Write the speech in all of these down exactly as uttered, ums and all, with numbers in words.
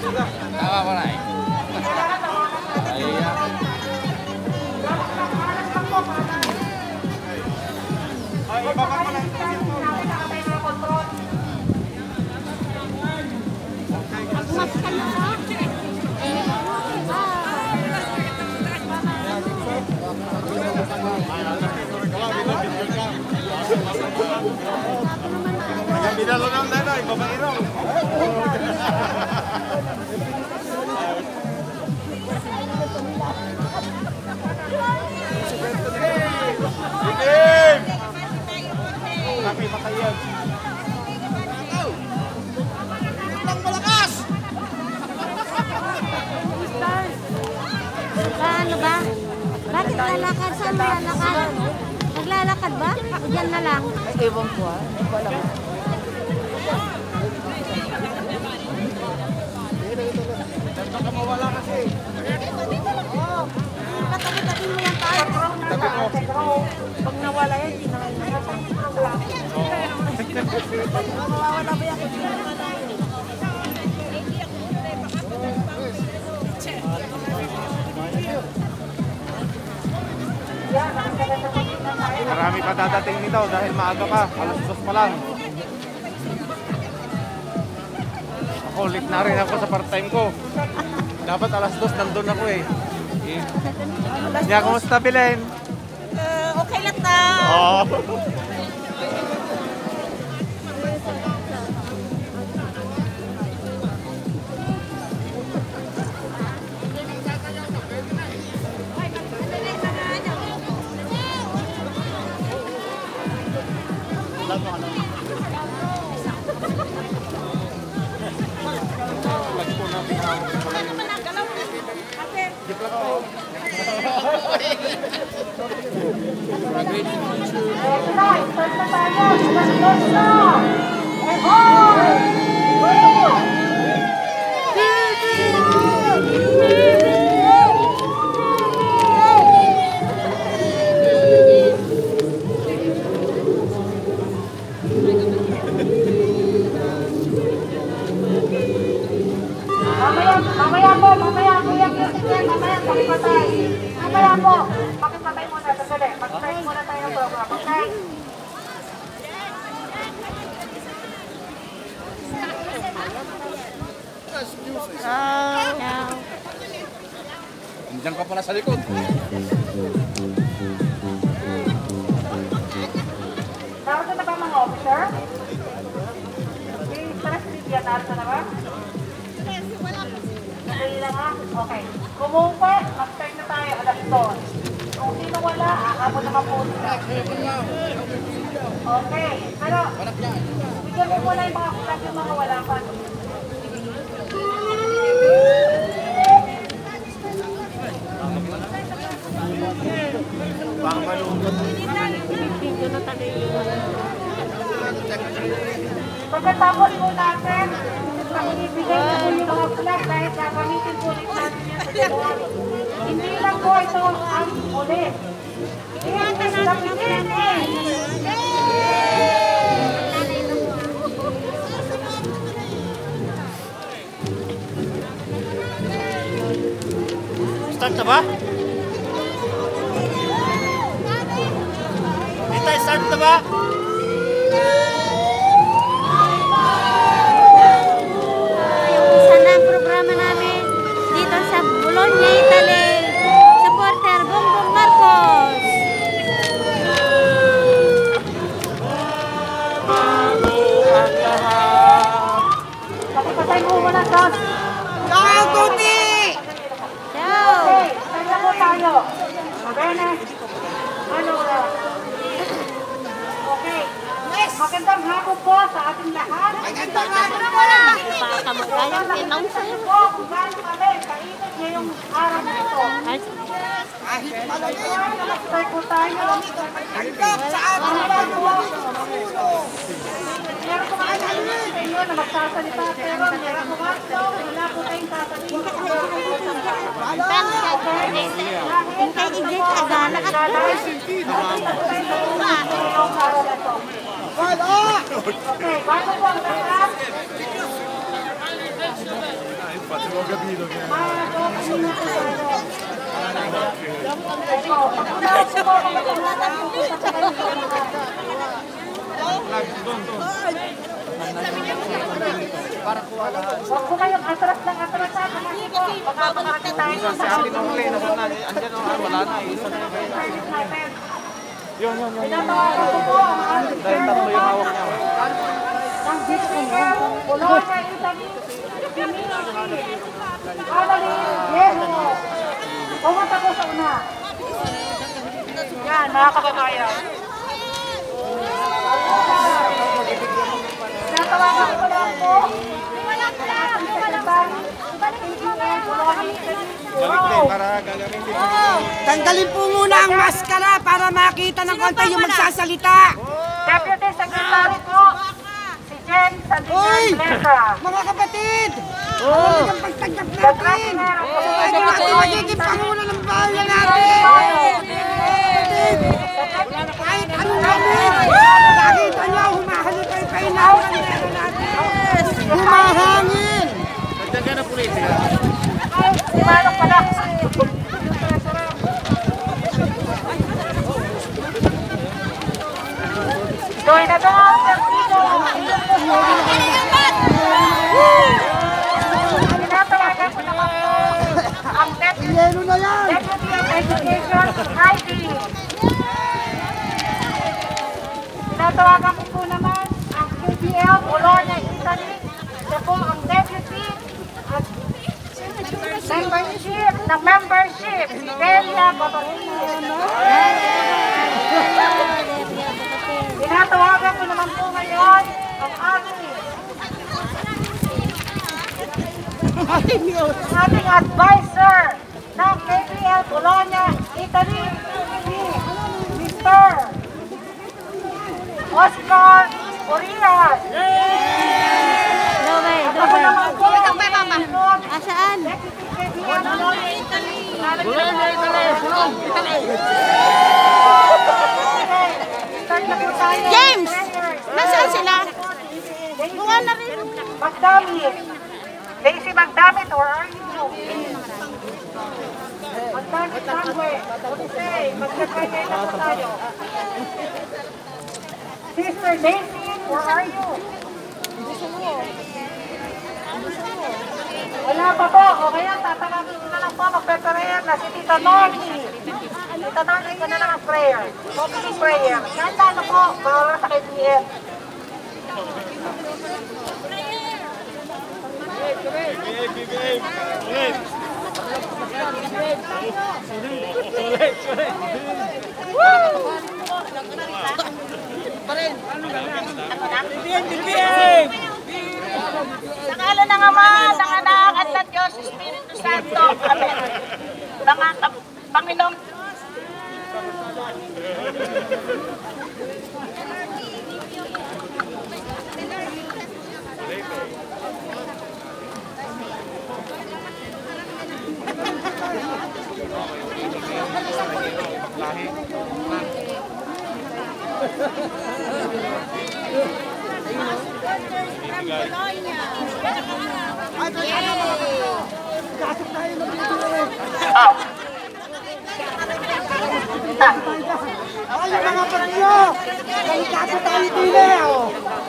Tama ko na eh. Ayan. Ay, ibaba ko lang. Mas ka na ba? Binalo ng nanay, babaero. Itim! Tapi makayan. Ang malakas! Paano ba? Bakit lalakad? Saan mo lalakad? Naglalakad ba? O dyan na lang? Ewan ko ah. Wala ko. Baka mawala kasi. Katabi-tabi mo yan tayo. Tabi mo. Pag nawala yan, hindi na kayo nawala. Mawawala ba yan? Marami pa dadating nito dahil maaga pa. Alas dos pa lang. Ako, late na rin ako sa part-time ko. Dapat alas dos nandun ako eh. Eh. Kaya, kumusta Belen? Uh, okay lang na. Oo. Mamaya po, mamaya po yung music yan, mamaya pakipatay. Mamaya po, pakipatay muna, sandali. Mag-start muna tayo ng program, okay? Ciao. Andiyan ka pala sa likod. Naroon na ba mga officer? Okay, stress media, naroon na ba? Sandali lang ha? Okay. Kumuha, mag-start na tayo, alas dos. Kung sino wala, aabot na kapunin na. Okay, pero bigyan mo muna yung mga kulat yung mga wala pa. Baka malungkot. Pagkatapos po natin, ibigay na po yung mga flag dahil gagamitin po ulit natin yan sa January. Hindi lang po ito ang ulit. Iyan na sa beginning! Start na ba? Dito, start na ba? Isa na ang programa namin dito sa Bologna, Italy. Supporter Bongbong Marcos. Pakipatay mo muna, Sos. Ciao, Tuti! Ciao. Okay, sanda po tayo. Awareness. Ano, uh, okay. Magandang hapon po sa ating lahat. Magandang hapon po! Pakamagayang tinaw sa'yo. Po, kung gaano kami kainit ngayong araw na ito. Kahit malamig, Start po tayo. hanggang sa ating pagpupuno. Meron po mga kailangan sa inyo na magsasalita, pero meron po nga ito, wala po kayong sasabihin. Yung kay Igit Agala at Okay, bago po ang lahat, Huwag po kayong atras ng atras sa kasi po. Baka makakita tayo Si Ate Nongli, naman na, andyan o, wala na, isa na yung kaya. natin. Yun, yun, yun. Pinatawagan ko po ang aming Dahil tatlo yung hawak niya. ng District Polonia, Italy, Dimitri, Annalyn, Yeho. Pumunta po sa una. Yan, mga kababayan. Pinatawagan ko lang po. Balik din para gagamitin. Tanggalin po muna ang maskara para makita ng konti yung magsasalita. Deputy Secretary po, si Jen Sandigan Mesa. Mga kapatid! Oh. Ang pagtanggap The natin! President of the Ito natin magiging pangulo ng bayan natin! Kahit ano namin! Nakita niyo, humahalipay-pay na ang bandera natin! Humahangin! Nandiyan ka na pulis. Si Manong pala. Doy na doon, Persico. Tinatawagan ko naman po ang Deputy Yelo na yan! Deputy of Education, Heidi. Tinatawagan ko po naman ang Q B L, Polonia, Italy. Siya po ang Deputy at membership na membership, Delia Cotorino. Tinatawagan ko naman po ngayon ang aming ating advisor ng K B L Polonia, Italy, si Mister Oscar Urias. Dovey, Ako Dovey. naman po, Asaan? K B L Polonia, Italy. James! Nasaan sila? Bunga na rin. Magdamit. Daisy Magdamit, where are you? Magdamit somewhere. Okay, magkakaya na po tayo. Sister Daisy, where are you? Wala pa po. O kaya tatawagin ko na lang po mag-prepare na si Tita Noni. Tita Noni ko na lang ang prayer. Opening prayer. Ganda na po. Para sa K B L. Sa ngala ng Ama, ng Anak, at ng Diyos, Espiritu Santo. Amen. Mga kap- Panginoong Ay, mga pagyo! May kaso tayo dili, oh!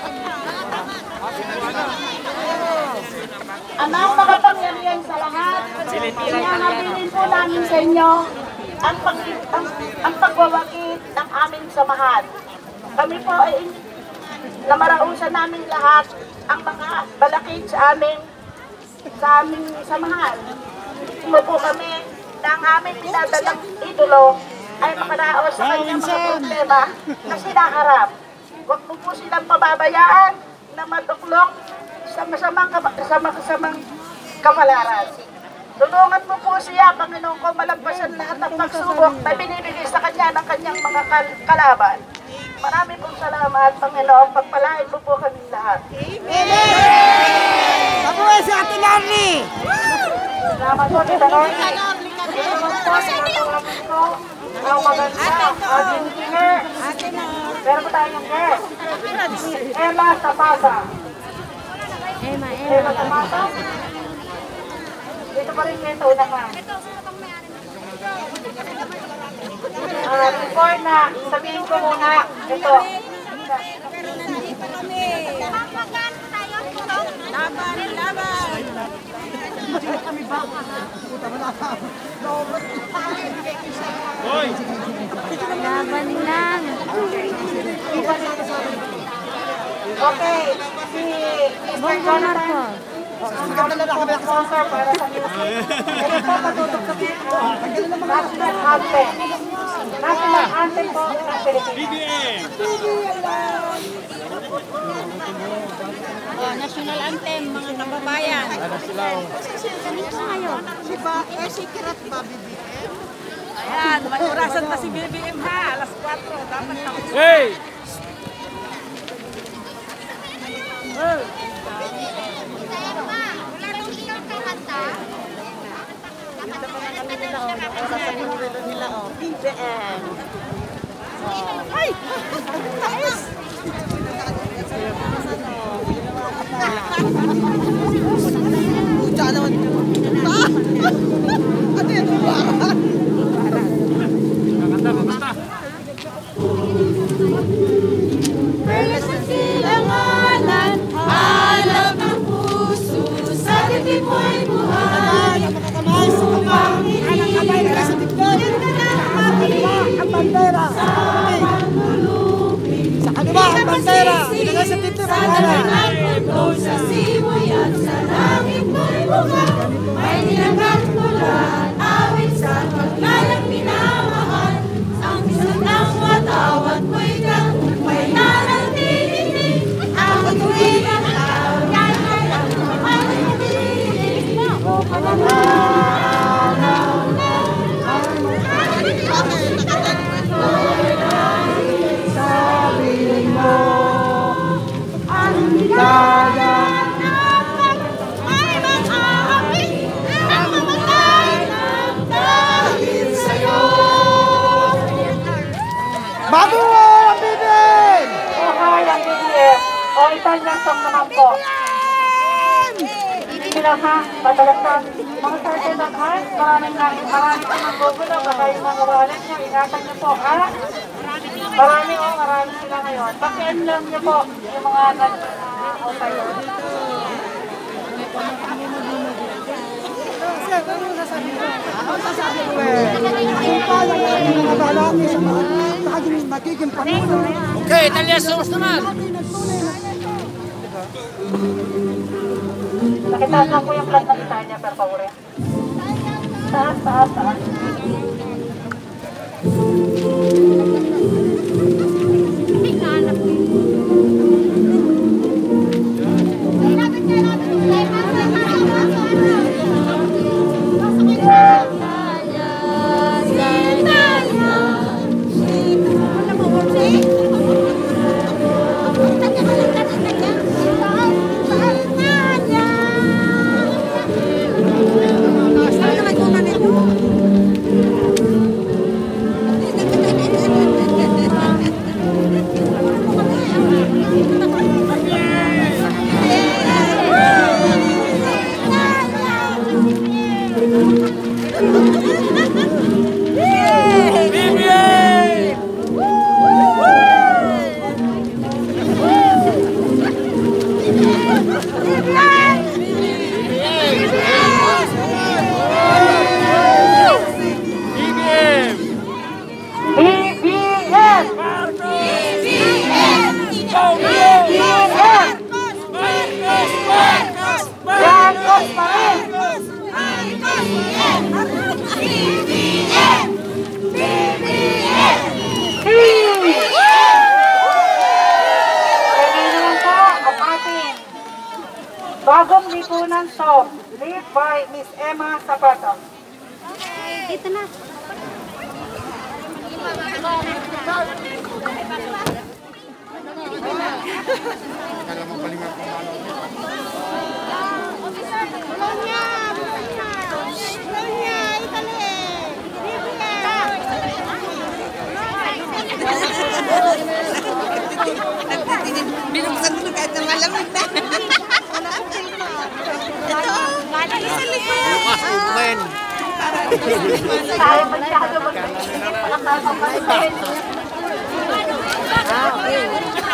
Amang makapangyarihan sa lahat, inahabilin po namin sa inyo ang, pag, ang, ang pagwawakit ng aming samahan. Kami po ay namarausan namin lahat ang mga balakid sa aming sa aming samahan. Imo po kami na ang aming dinadalang idolo ay makaraos sa kanyang mga problema na sinaharap. Huwag mo po silang pababayaan na matuklok sa masamang, sa masamang kamalaran. Tulungan mo po siya, Panginoon ko, malagpasan lahat ng pagsubok na binibigay sa kanya ng kanyang mga kal kalaban. Marami pong salamat, Panginoon. Pagpalain mo po kami lahat. Ako ay si Ate Larry! Salamat po, Tita Norly. Salamat po, sinatawagan ko ang maganda, ang engineer. Meron po tayong guest. Emma Tapasa. Emma, Emma Emma. Tapasa. dito pa rin kayo sa unahan. Ah, before na, sabihin ko muna, ito. Laban, laban! Laban lang. Okay, si mister Jonathan. Ang sponsor para sa music. Ito po patutok sa video. National Anthem. National Anthem po ng Pilipinas. Oh, National Anthem, mga kababayan. Ganito ngayon. Si ba, eh, si Kirat ba, B B M? Ayan, may orasan pa si B B M ha. Alas kwatro. Dapat na. Hey! Orasan mo nila, oh, B B M. Ay! Taas! Pucha naman. Ah! Ano yan? Baran? Kakanta, kakanta. Silanganan, hanap ng puso, sa dibdib mo'y buhay. Ang bandera. Sa kanila, ang bandera. Ilagay sa dibdib ang pangalan. Sa simoy at sa langit mo'y buka, may nilagang tulan, awit sa paglalang minamahal. Ang isang ng watawat mo'y kang, may nanantinig, ang tuwing ang tao, yan ay ang mamalinig. Sabihin mo, ang ligaya. May makakapit ang mamatay ng dahil sa'yo. Mabuhay ang B B M! Okay, ang B B M. O, Italian song naman po. Hindi lang ha, madalas na. Mga certain at heart, maraming na, maraming na nagbugulo, baka yung mga wallet nyo, ingatan nyo po, ha? Marami o, marami sila ngayon. Paki-enlam nyo po yung mga nag-outay. Okay, Italia, sus naman! Nakitaas lang po yung flag ng Italia, per favore. Taas, taas, taas. Bagong lipunan song, lead by Miss Emma Zapata. Dito na. Binuksan mo kahit na malamig na. Ito. Sa likod. Tayo masyado mag-isip. Nakakapagpapalin. Ah, okay.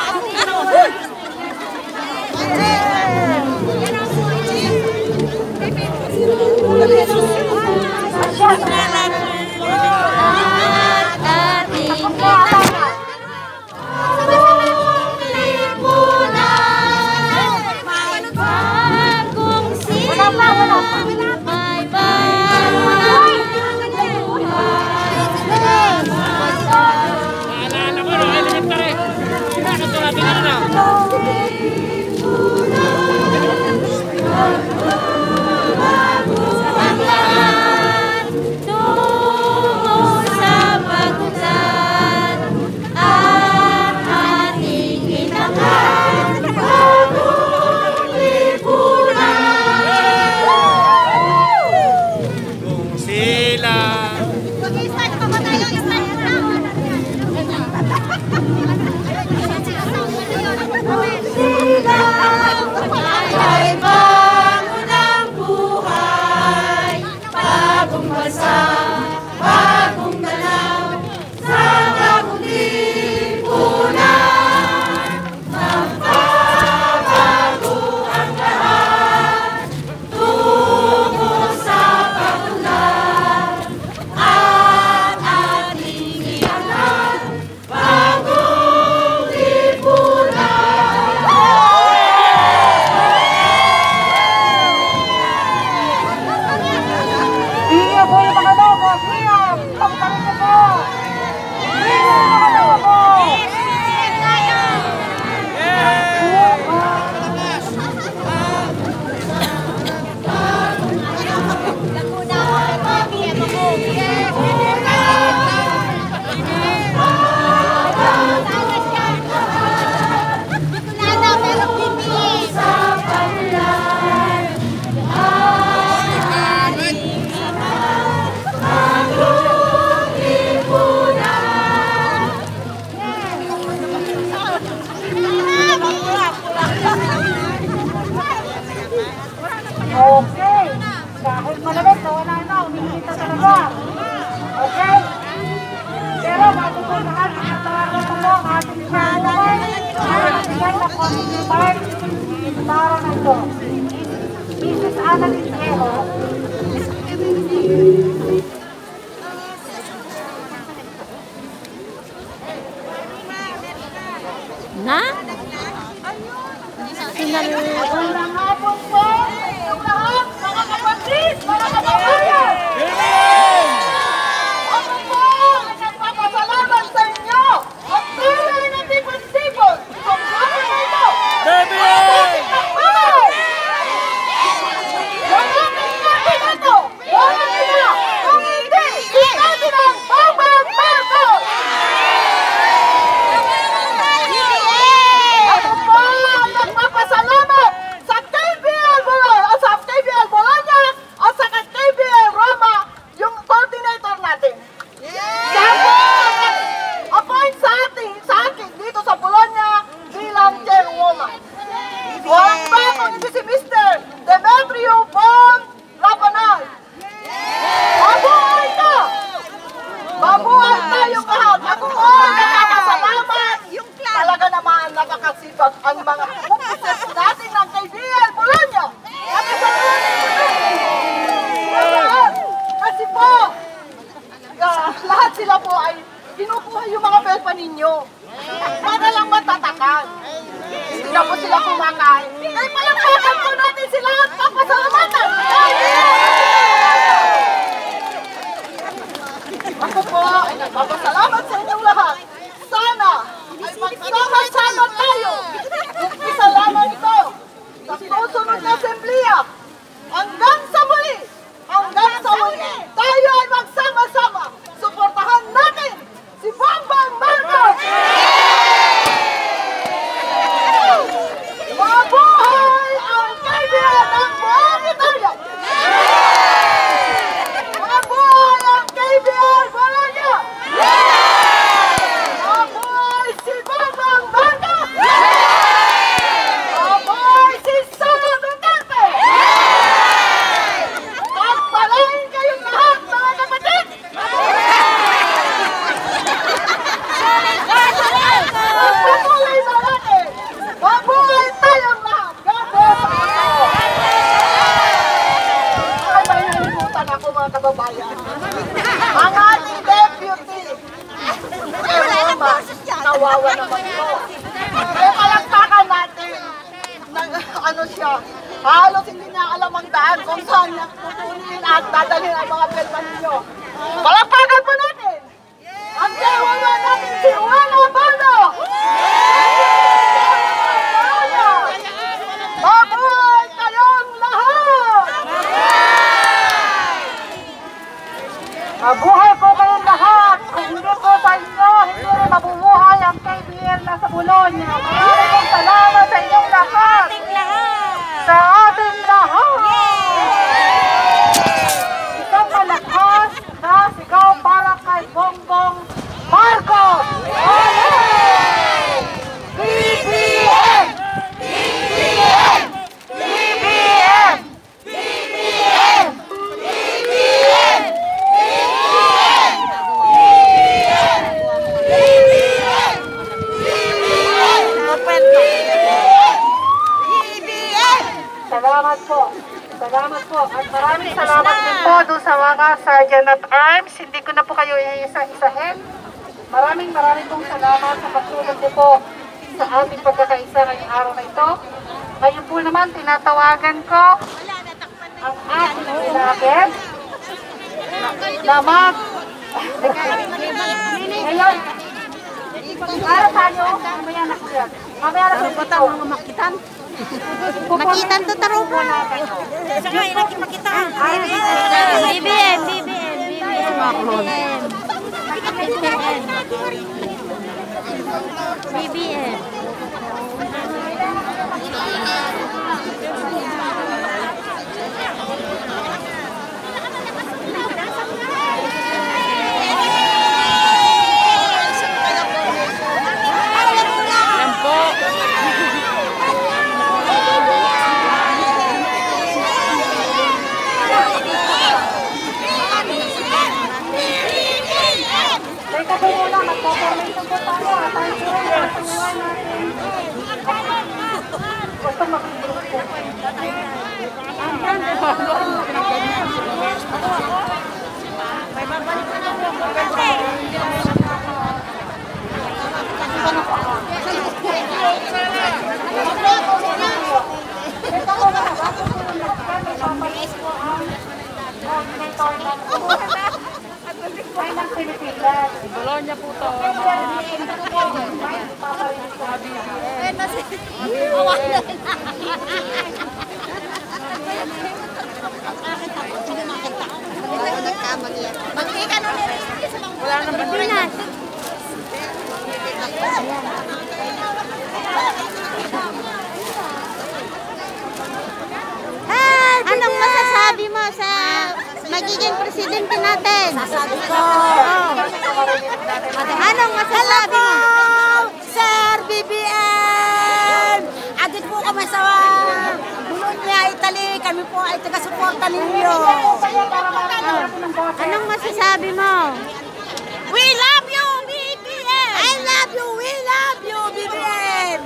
Okay. Dahil malamig, nawala na, umiinita talaga. Okay? Pero bago po lahat, nakatawagan ko po ang ating chairwoman at bigay na committee part para na ito. Missus Ana Lisero. Na? Magandang hapon po sa inyong lahat, mga kapatid, mga kababayan! Ako po ay nagpapasalamat sa inyo at tunay na tipon-tipon itong lahat na ito! David! Gagawin natin ito! Gawin nila! Kung hindi, natin ang Bawang Marcos! Ako po ang nagpapasalamat sa K B L Bologna, sa K B L Bologna at sa K B L Roma, yung coordinator natin. Sabi appoint sa atin, sa akin dito sa Bologna bilang chairwoman. Walang pa kung hindi si Mister Demetrio Bon Rabanal. Mabuhay ka! Mabuhay tayong lahat! Ako po ay nakakasalamat! Talaga naman nakakasipag ang mga officers natin ng K B L Bologna! Nakasalamat ito! Kasi po, uh, lahat sila po ay kinukuha yung mga pelpa ninyo para lang matatakan. Hindi na po sila kumakain. Ay, palangkakan po natin sila at papasalamatan! Ako po ay nagpapasalamat sa inyong lahat. Sana ay magsama-sama tayo. Isa lamang ito sa susunod na assemblea. Hanggang sa muli, hanggang sa muli, tayo ay magsama-sama. Suportahan natin si Bongbong Marcos! Mabuhay ang K B L! Nakakaawa naman ito. Eh, palagpakan natin. Nag, ano siya, halos hindi niya alam ang daan kung saan niya kukunin at dadalhin ang mga pelman ninyo. Palagpakan po natin! Ang dewa natin si Juan Abano! Mabuhay kayong lahat! Mabuhay po kayong lahat! Kung hindi po sa inyo, hindi rin mabubuhay ang K B L na sa Bologna. Maraming pong salamat sa inyong lahat! Sa ating lahat! Isang malakas na sigaw para kay Bongbong Marcos! B B M! B B M! B B M! B B M! B B M! Salamat po. Salamat po. At maraming salamat din po doon sa mga Sergeant at Arms. Hindi ko na po kayo iisa-isahin. Maraming maraming pong salamat sa pagtulong niyo po sa ating pagkakaisa ngayong araw na ito. Ngayon po naman, tinatawagan ko ang ating ilagin na mag... Ngayon, para sa inyo, mamaya na po yan. Mamaya na po ito. Makitan. Makitan to taro po. Saka ilaki makitan. B B M, B B M, B B M. B B M. Bologna po to. Wala naman Pinas. Anong masasabi mo sa magiging presidente natin? Masasabi ko. Anong masasabi mo? Sir B B M! Agad po kami sa Bologna, Italy. Kami po ay taga-suporta ninyo. Anong masasabi mo? We love you, B B M! I love you, we love you, B B M!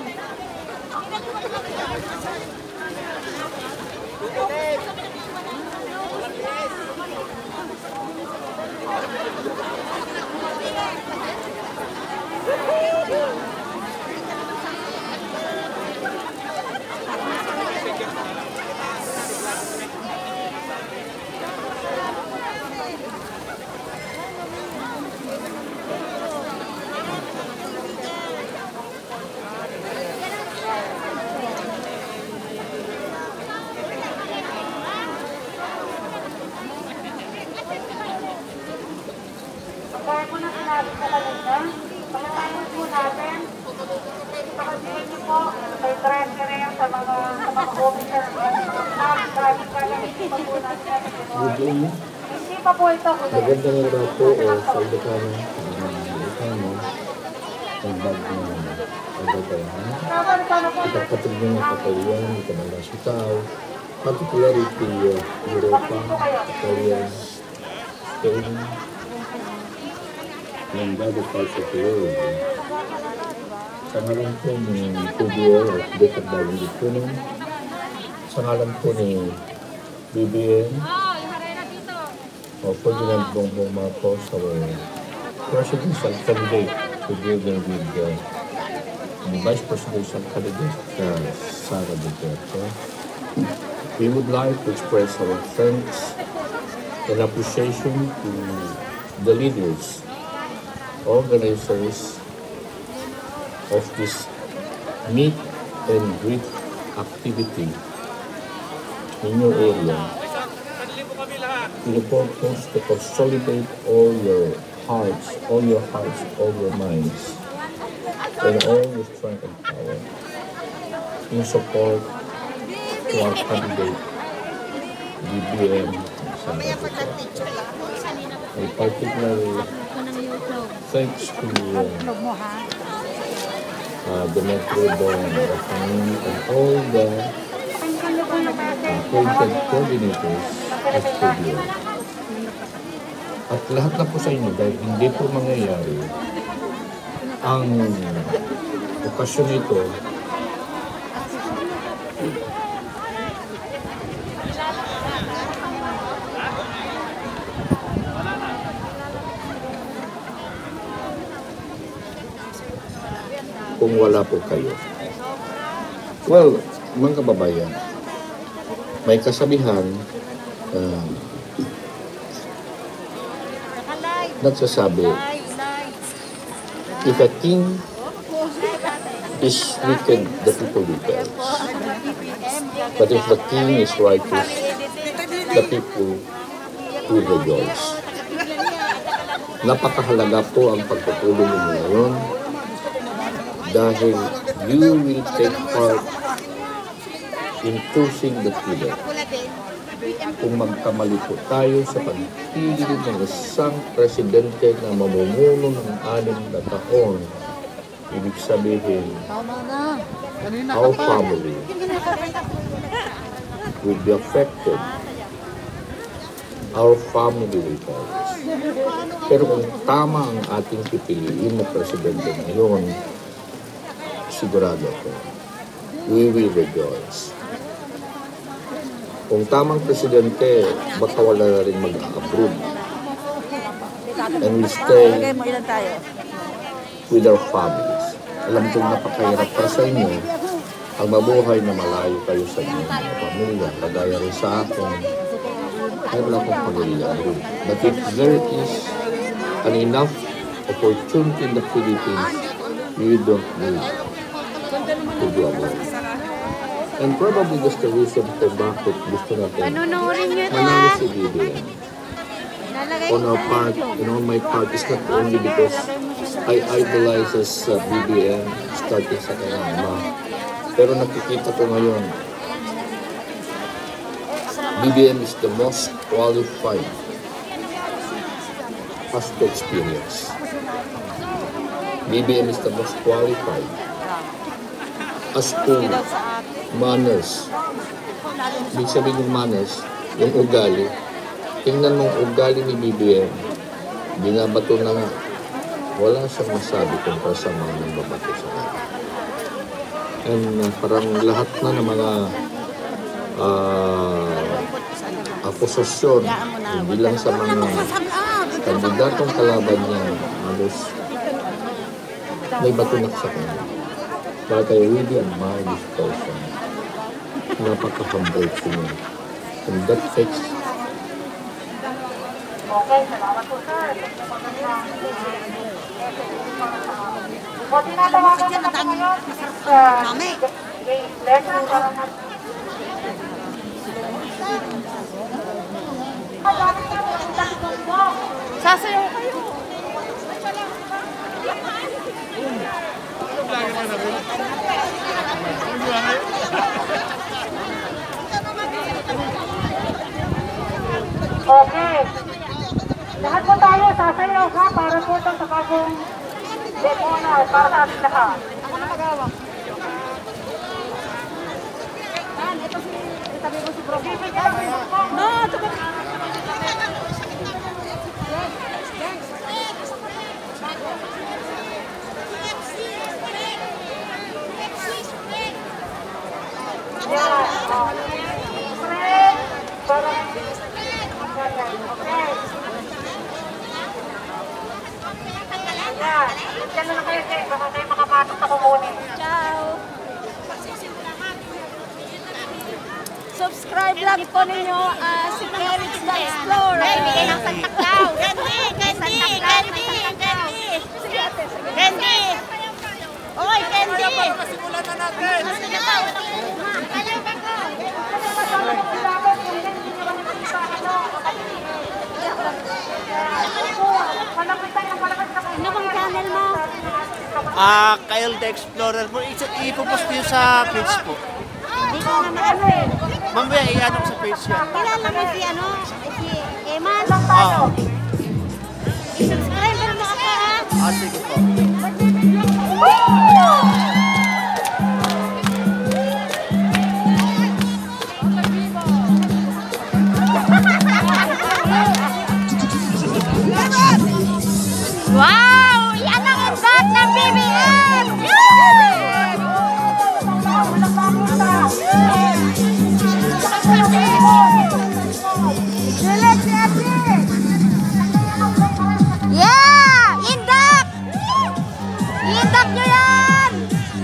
Kaya po na sinabi sa kanila, pagkatapos po natin, pagkatapos niyo po, may treasury sa mga sa mga officer at mga staff, dahil gagamitin pa po natin sa January. Hindi pa po ito. Magandang araw po o sa Ilocano. Ilocano. Ang bag na pagkakayahan. Ikapatid ng kapalian, ikabalang sitaw. Particularity Europa, Italia, Spain, ng Bago Falso World. Sa ngalan po ni P B O at Bekat Bagong Lipunan, sa ngalan po ni B B M o President Bongbong Marcos, our presidential candidate together with uh, and Vice Presidential candidate uh, Sara Duterte, we would like to express our thanks and appreciation to the leaders, organizers of this meet and greet activity in your area, with the purpose to consolidate all your hearts, all your hearts, all your minds, and all your strength and power in support to our candidate, B B M Sara Duterte. A particular thanks to uh, uh, the Metro Don and all the appointed coordinators at P D O. At lahat na po sa inyo, dahil hindi po mangyayari ang okasyon ito kung wala po kayo. Well, mga kababayan, may kasabihan uh, nagsasabi, if a king is wicked, the people rebel. But if the king is righteous, the people will rejoice. Napakahalaga po ang pagpupulong ninyo ngayon dahil you will take part in choosing the leader. Kung magkamali po tayo sa pagpili ng isang presidente na mamumuno ng anim na taon, ibig sabihin, our family will be affected. Our family will perish. Pero kung tama ang ating pipiliin na presidente ngayon, sigurado ko, we will rejoice. Kung tamang presidente, baka wala na rin mag-approve. And we stay with our families. Alam kong napakahirap para sa inyo ang mabuhay na malayo kayo sa inyong mga pamilya. Kagaya rin sa akin, ay wala akong pamilya. But if there is an enough opportunity in the Philippines, you don't need to do about it. And probably that's the reason kung bakit gusto natin manalo si B B M. On our part, and on my part, it's not only because I idolize as uh, B B M starting sa kanyang ama. Pero nakikita ko ngayon, B B M is the most qualified as to experience. B B M is the most qualified as to manners. Ibig sabihin yung manners, yung ugali. Tingnan mong ugali ni B B M, binabato na nga. Wala siyang masabi kung kasama ng babato sa kanya. And uh, parang lahat na ng mga uh, akusasyon, hindi lang sa mga kandidatong kalaban niya, halos may batunak sa kanya. But I really admire this person. Napaka-humble ko niya. And that takes. Okay, salamat po, sir. O, tinatawagan ko na po ngayon. Lesson para na. Sasayaw kayo. Okay. Lahat po tayo sasayaw ha para po ito sa bagong demona para sa ating lahat. Ako na magawak. Ito si, itabi ko si Bro. No, ito ba? Yan. Friend, para okay. Yan. Diyan na lang kayo, baka kayo makapasok sa kumunin. ninyo ah, si Eric the Explorer. Ay, bigay ng Santa Claus. Candy, candy, candy, candy. Candy. Oy, candy. Simulan na natin. Ano bang channel mo? Ah, Kyle the Explorer po. Ipopost niyo sa page po. Hindi ko na maano eh. Mamaya i-ano ko sa page yan. Kilala mo si ano? Si Eman. Ah, I-subscribe mo ako ha. ah sige po. Wow! Yan ang impact ng B B M! Yeah! Indak! Indak nyo yan!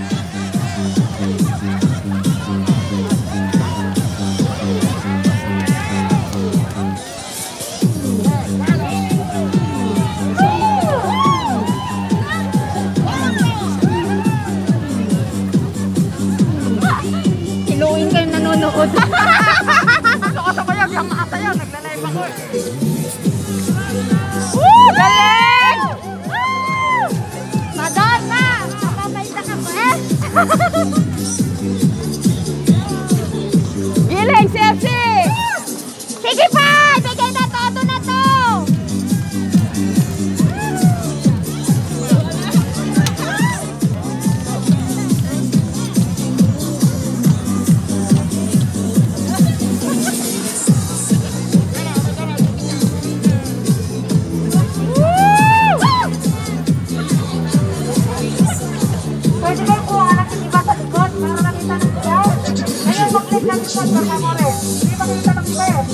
Iluin kayo nanonood. Gusto ko yung yung asayaw, naglalive ako. Woo! Galing! Woo! Madonna! Kapapayta ka po eh! Giling, si F C! Sige pa! Bigay na todo na to! Pwede kayo po anak ng iba sa likod para makita ng siya. Ngayon, mag-click lang sa mga more. Hindi makita ng iba eh.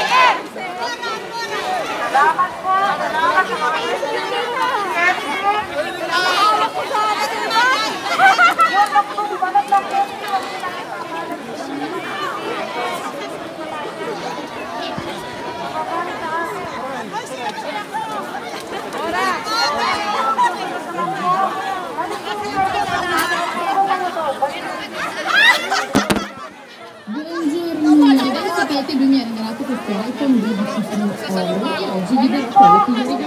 Salamat po. Salamat po. Dati dunia dengan aku tuh kira itu menjadi sesuatu orang jadi dia kalau tidak dia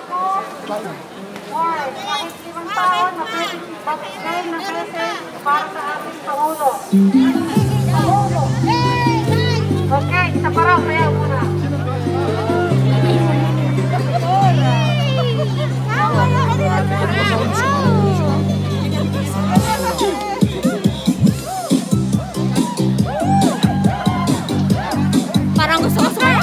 Hoy, kahit limang taon na pwede magbigay ng present para sa ating Pangulo. Pangulo! Okay, isa pa raw, kaya muna. Parang gusto ko sumaya.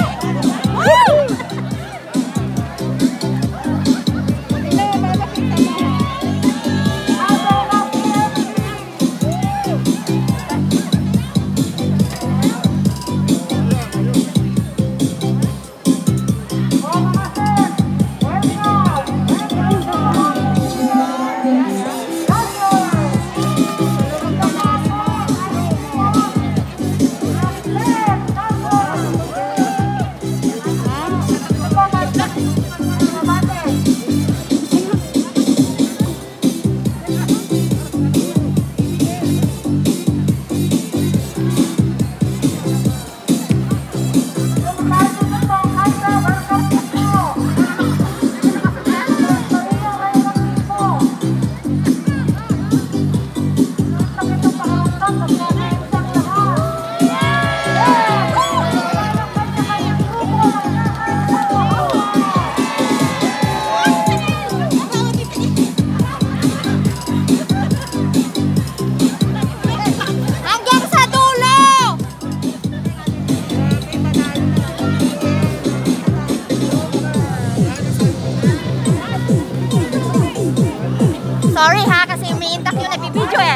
Sorry ha, kasi umiintak yung nabibidyo eh.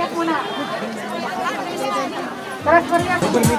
Tres muna. Tres muna.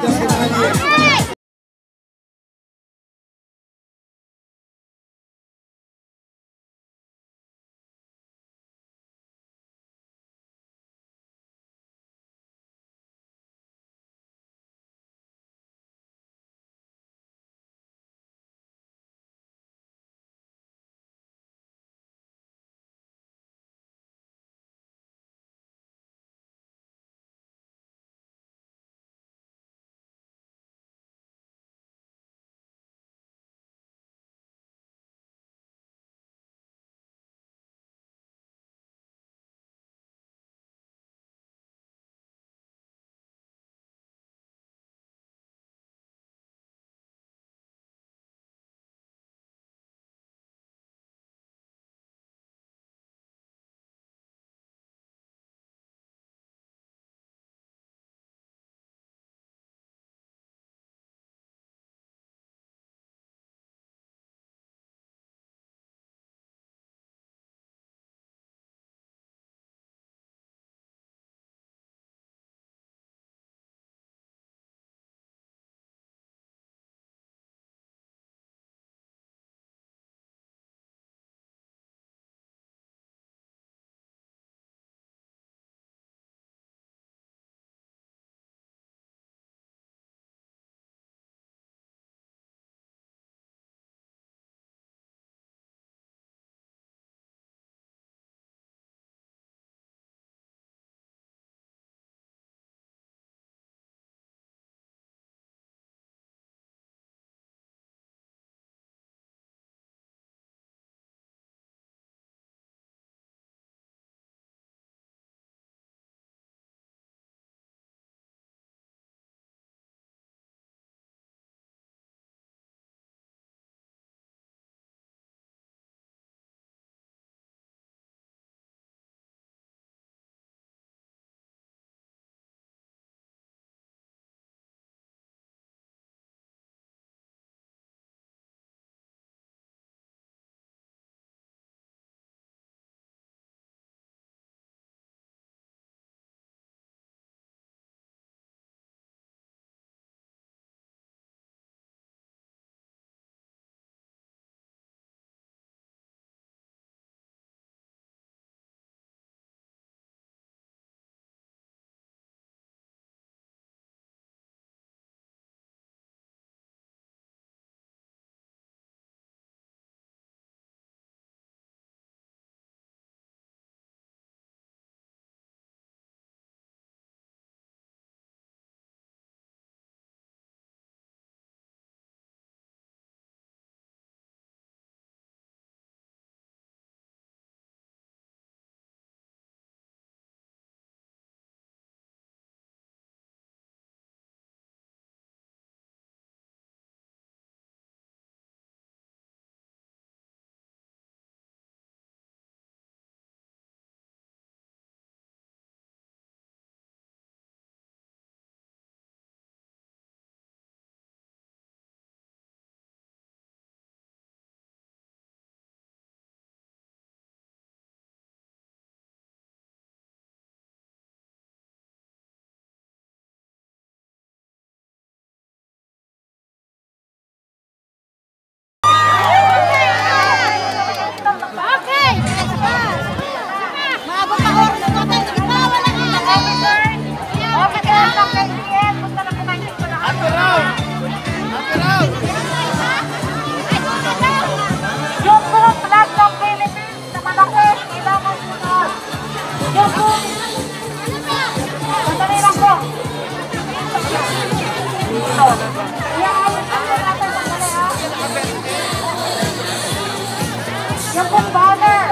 Yung pong banner.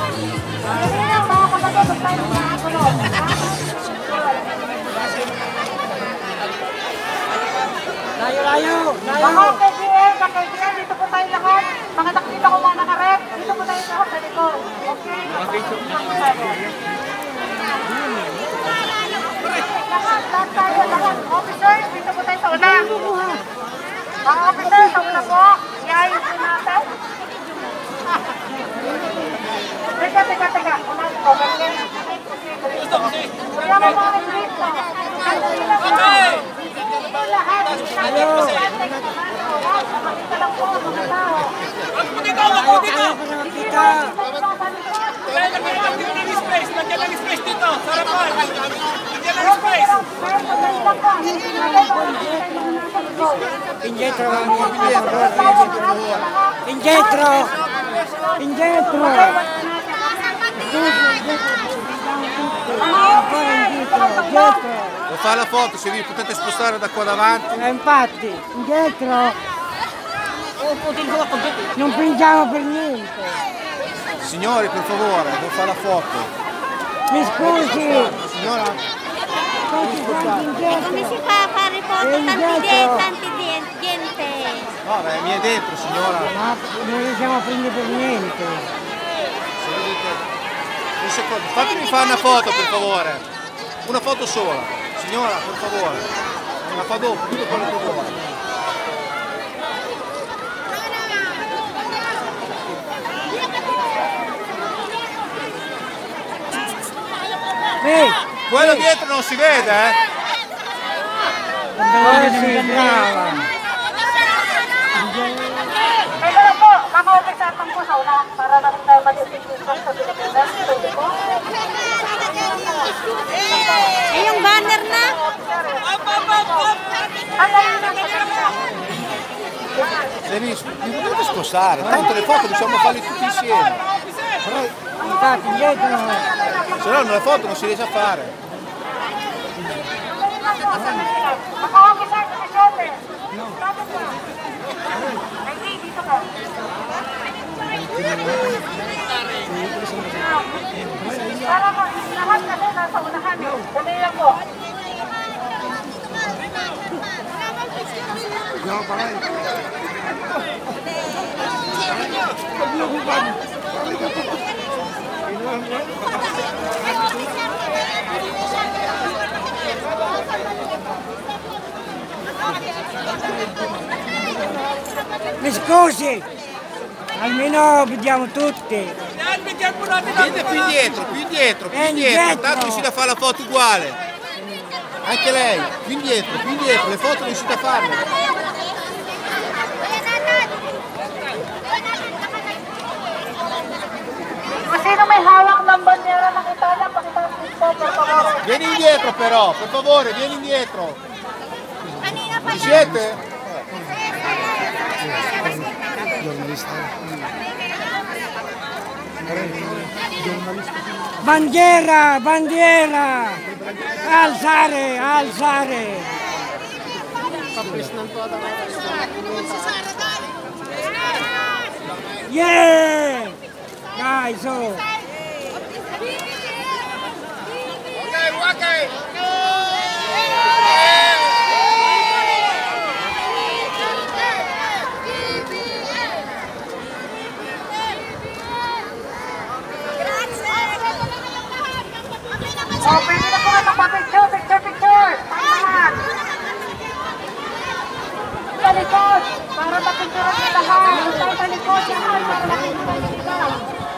Hindi lang mga kapatid, huwag tayo nakakulong. Layo, layo! Mga K G L, mga K G L, dito po tayo lahat. Mga nakita ko mga nakarep, dito po tayo lahat sa likod. Okay? Lahat, lahat tayo, lahat. Officers, dito po tayo sa una. Mga officers, sa una po. Iayos po natin. Teka, teka, teka. Una po, ganyan. Kaya Indietro, indietro, indietro. Per fare la foto, se vi potete spostare da qua davanti. Eh, infatti, indietro. Non pingiamo per niente. Signori, per favore, devo fare la foto. Mi scusi. Signora. Come si fa a fare foto? Tanti denti, tanti diente. No, beh, mi è dentro, signora. Ma non riusciamo a prendere per niente. Se vedete... Un secondo, fatemi fare una foto, per favore. Una foto sola. Signora, per favore. La fa dopo, tutto quello che vuole. Ehi! Quello dietro non si vede, eh? Dove si andava? Ito po, maka-office-atang po sa una para na rin tayo mag-distinguish sa Pilipinas. Pwede po. Eh, yung banner na. Benissimo, mi potete spostare? Tanto le foto riusciamo a farle tutte insieme. Infatti, indietro. Se no le foto non si riesce a fare. Para po, lahat kasi nasa unahan. Dali lang po. Mi scusi, almeno vediamo tutti. Vieni più indietro, più indietro, più indietro, tanto riuscite a fare la foto uguale. Anche lei, più indietro, più indietro, le foto riuscite a farle. Sino may hawak ng bandera ng Italia, pakita po, per favore. Vieni indietro però, per favore, vieni indietro. Ci siete? Bandiera, bandiera! Alzare, alzare! Yeah! Guys, oh! O, pwede na po magpa-picture, picture, picture. Ayan. Sa likod, para mapicture ang lahat. Sa sa likod, yan. Para mapicture ang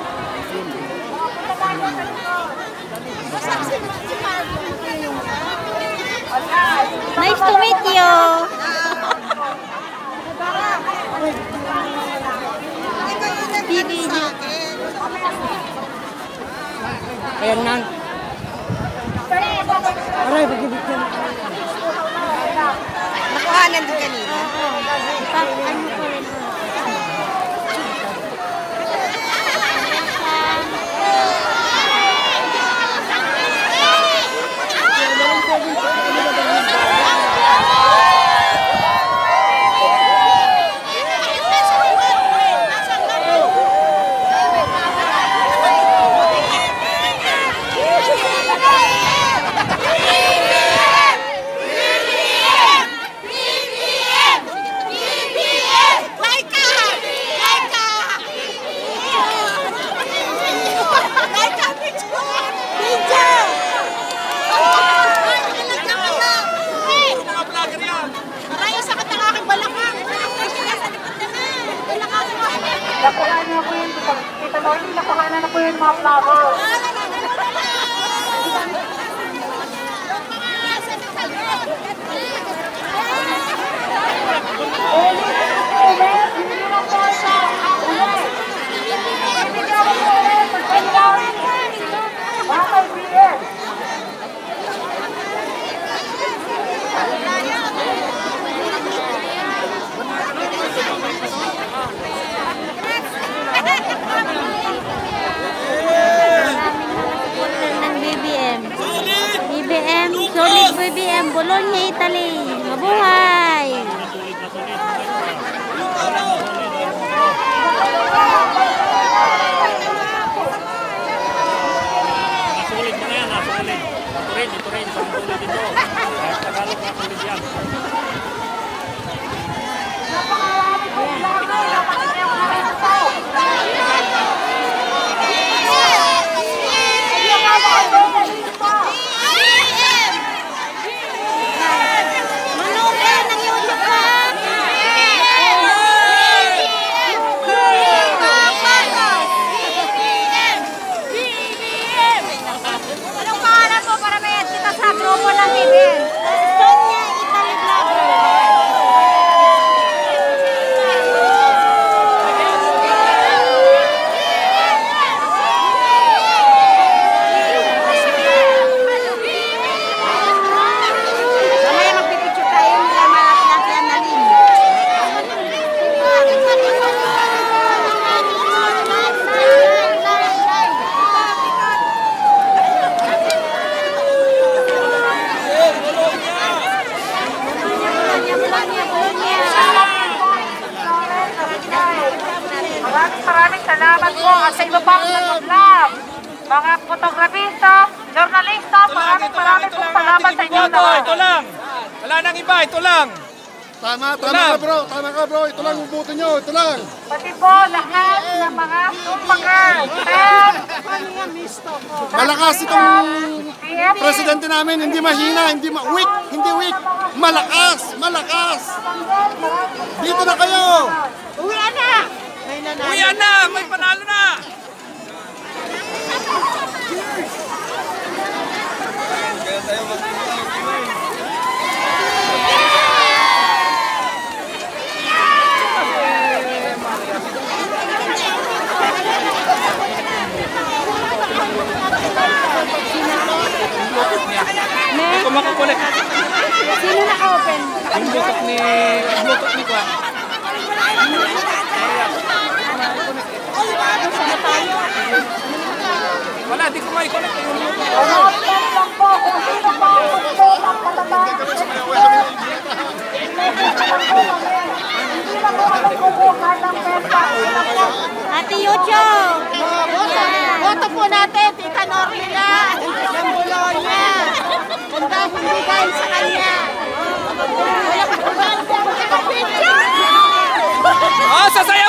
Nice to meet you. Video. Ayan na. Aray, pagkibigyan. Nakuhanan din kanina. Pag ano ko rin. Nakuha na po yun. Kita mo, nakuha na po yun mga vlogger. B B M Bologna, Italy. Mabuhay! Nasulit mo na yan, nasulit. Ito rin, ito rin, nasulit dito. Kahit Tagalog, nasulit yan. Maraming salamat po at sa iba pang nag-vlog. Mga fotografista, journalista, maraming maraming pong salamat sa inyo Ito, ito lang. Wala nang iba, ito lang. Tama, tama ka bro, tama ka bro. Ito lang ubuto nyo, ito lang. Pati po lahat ng mga supagirls. Malakas itong presidente namin, hindi mahina, hindi ma weak, hindi weak. Malakas, malakas. Dito na kayo. Uwian na! Uwian na, may panalo na. Ito makakulit. Sino naka-open? Yung bluetooth ni... Bluetooth ni Kwan. Wala, di ko ma-connect yung bluetooth. Ate Yucho! Boto po natin, Tita Norlila ng Bologna. Kung dahil hindi dahil sa kanya. Oh, sasaya!